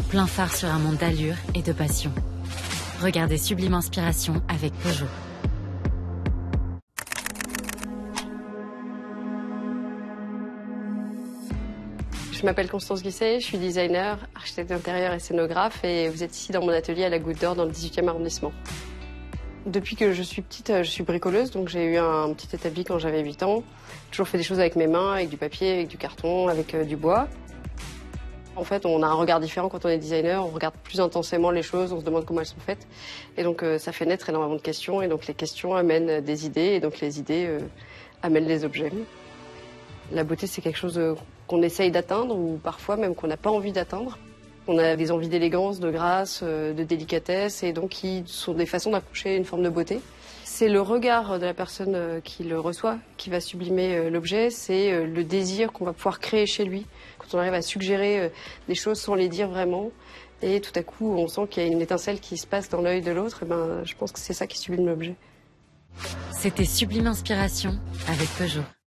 plein phare sur un monde d'allure et de passion. Regardez Sublime Inspiration avec Peugeot. Je m'appelle Constance Guisset, je suis designer, architecte d'intérieur et scénographe et vous êtes ici dans mon atelier à la Goutte d'Or dans le 18e arrondissement. Depuis que je suis petite, je suis bricoleuse, donc j'ai eu un petit établi quand j'avais 8 ans. J'ai toujours fait des choses avec mes mains, avec du papier, avec du carton, avec du bois. En fait, on a un regard différent quand on est designer, on regarde plus intensément les choses, on se demande comment elles sont faites. Et donc ça fait naître énormément de questions, et donc les questions amènent des idées, et donc les idées amènent les objets. La beauté, c'est quelque chose qu'on essaye d'atteindre, ou parfois même qu'on n'a pas envie d'atteindre. On a des envies d'élégance, de grâce, de délicatesse, et donc qui sont des façons d'accrocher une forme de beauté. C'est le regard de la personne qui le reçoit qui va sublimer l'objet, c'est le désir qu'on va pouvoir créer chez lui. Quand on arrive à suggérer des choses sans les dire vraiment, et tout à coup on sent qu'il y a une étincelle qui se passe dans l'œil de l'autre, et ben, je pense que c'est ça qui sublime l'objet. C'était Sublime Inspiration avec Peugeot.